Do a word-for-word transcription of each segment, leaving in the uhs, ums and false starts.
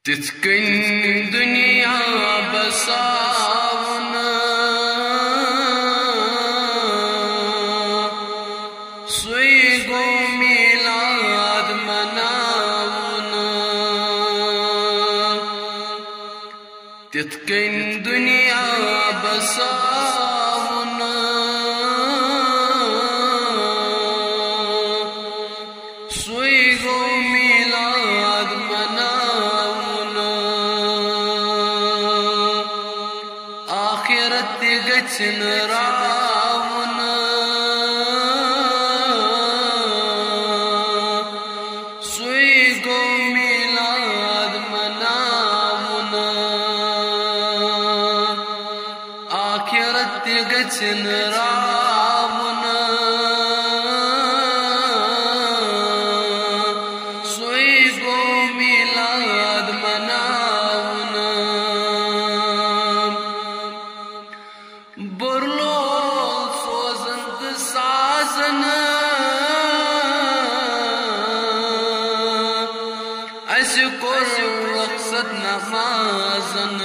تِتھ کٔنۍ دُنیا بساوُن سُے گوٚو میٖلاد مناوُن تِتھ کٔنۍ دُنیا بساوُن سُے گوٚو میٖلاد مناوُن آخرت تہِ گژھِ نہٕ راوُن سُے گوٚو میٖلاد مناوُن آخرت تہِ گژھِ نہٕ راوُن سُے گوٚو میٖلاد مناوُن بُرلول سوزن تہٕ سازن اَسہِ کوٚر رۄخصت نمازن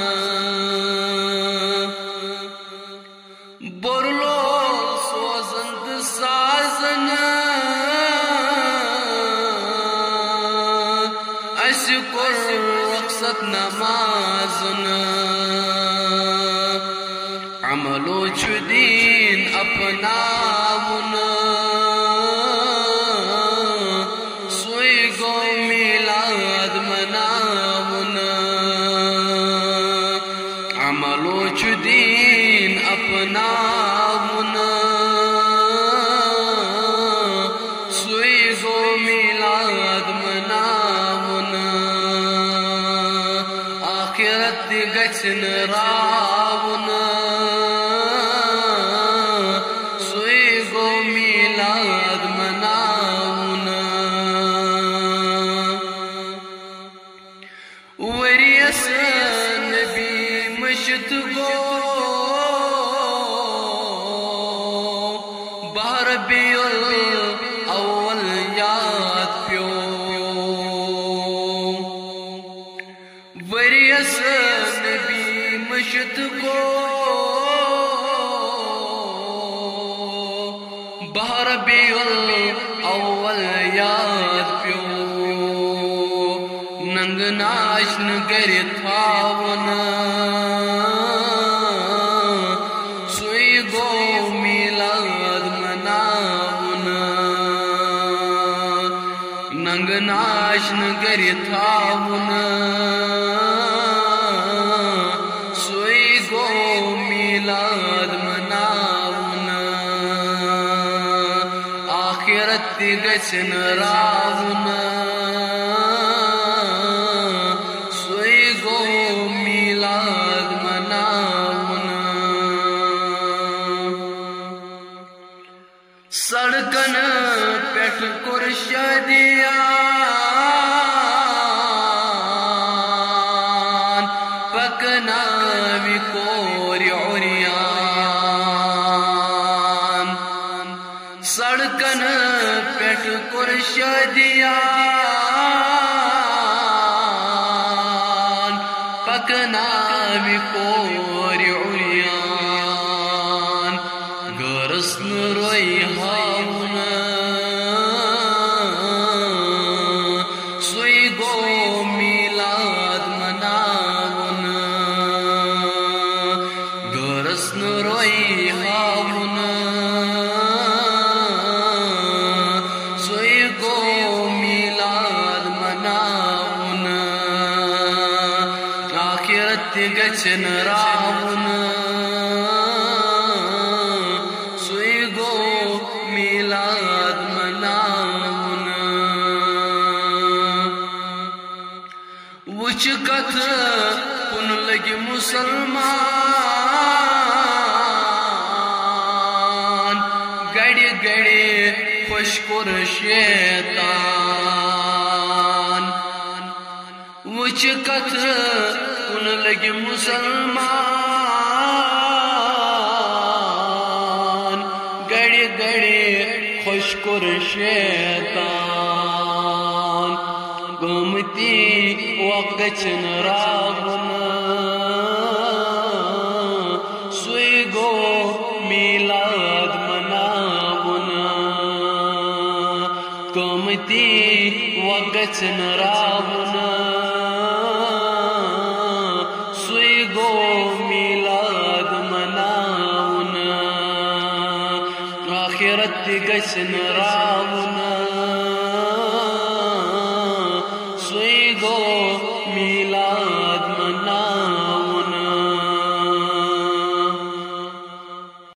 بُرلول سوزن تہٕ سازن اَسہِ کوٚر رۄخصت نمازن عملو چھُ دیٖن اپناوُن سُے گوٚو میٖلاد مناوُن عملو چھُ دیٖن اپناوُن سُے گوٚو میٖلاد مناوُن آخرت تہِ گژھِ نہٕ راوُن سُے گوٚو میٖلاد مناوُن ؤرِیَس نبی مٔشِتھ گوٚو باہ ربیع الاول یاد پیوٚو ؤرِیَس نبی مٔشِتھ گوٚو باہ ربیع الاول یاد پیوٚو ننٛگہٕ ناشنہٕ گرِ تھاوُن سُے گوٚو میٖلاد مناوُن ننٛگہٕ ناشنہٕ گرِ تھاوُن سُے گوٚو میٖلاد مناوُن آخرت تہِ گژھِ نہٕ راوُن سُے گوٚو میٖلاد مناوُن سڑکن پٮ۪ٹھ کوٚر شٲدِیان پکناوِ کورِ عُریان سڑکن پٮ۪ٹھ کوٚر شٲدِیان پکناوِ کورِ عُریان گٔرٕس نہٕ رۄیہِ ہاوُن سُے گوٚو میٖلاد مناوُن گٔرٕس نہٕ رۄیہِ ہاوُن سُے گوٚو میٖلاد مناوُن آخرت تہِ گژھِ نہٕ راوُن سُے گوٚو میٖلاد مناوُن وٕچھ کتھ کُن لٔگۍ مُسلمان گڑِ گڑِ خۄش کوٚر شیطان وٕچھ کتھ کُن لٔگۍ مُسلمان گڑِ گڑِ خۄش کوٚر شیطان قۭمتی وقت گژھن راوُن سُے گوٚو میلاد مناوُن قۭمتی وقت گژھن راوُن سُے گوٚو میلاد مناوُن آخرت تہِ گژھن راوُن